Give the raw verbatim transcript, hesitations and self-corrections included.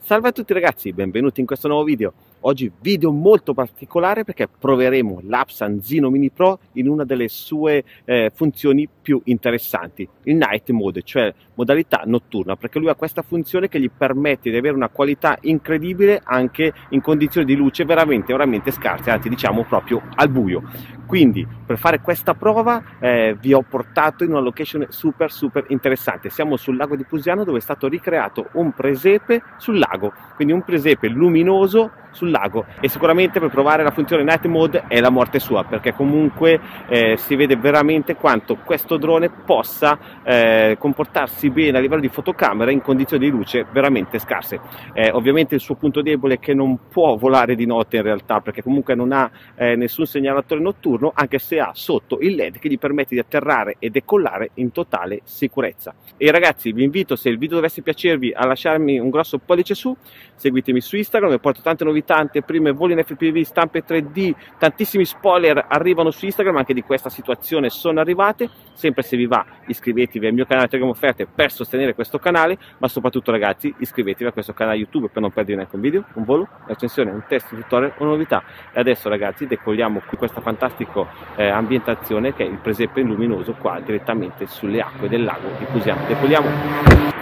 Salve a tutti ragazzi, benvenuti in questo nuovo video. Oggi video molto particolare perché proveremo l'A P S Anzino Mini Pro in una delle sue eh, funzioni più interessanti, il Night Mode, cioè modalità notturna, perché lui ha questa funzione che gli permette di avere una qualità incredibile anche in condizioni di luce veramente, veramente scarse, anzi diciamo proprio al buio. Quindi per fare questa prova eh, vi ho portato in una location super super interessante. Siamo sul lago di Pusiano, dove è stato ricreato un presepe sul lago, quindi un presepe luminoso sul lago, e sicuramente per provare la funzione Night Mode è la morte sua, perché comunque eh, si vede veramente quanto questo drone possa eh, comportarsi bene a livello di fotocamera in condizioni di luce veramente scarse. Eh, ovviamente il suo punto debole è che non può volare di notte in realtà, perché comunque non ha eh, nessun segnalatore notturno, anche se ha sotto il L E D che gli permette di atterrare e decollare in totale sicurezza. E ragazzi, vi invito, se il video dovesse piacervi, a lasciarmi un grosso pollice su, seguitemi su Instagram, vi porto tante novità, prime voli in F P V, stampe tre D, tantissimi spoiler arrivano su Instagram, anche di questa situazione sono arrivate. Sempre, se vi va, iscrivetevi al mio canale Telegram Offerte per sostenere questo canale, ma soprattutto ragazzi iscrivetevi a questo canale YouTube per non perdere neanche un video, un volo, una recensione, un test, un tutorial, una novità. E adesso ragazzi decolliamo qui questa fantastica eh, ambientazione che è il presepe luminoso qua direttamente sulle acque del lago di Pusiano. Decolliamo!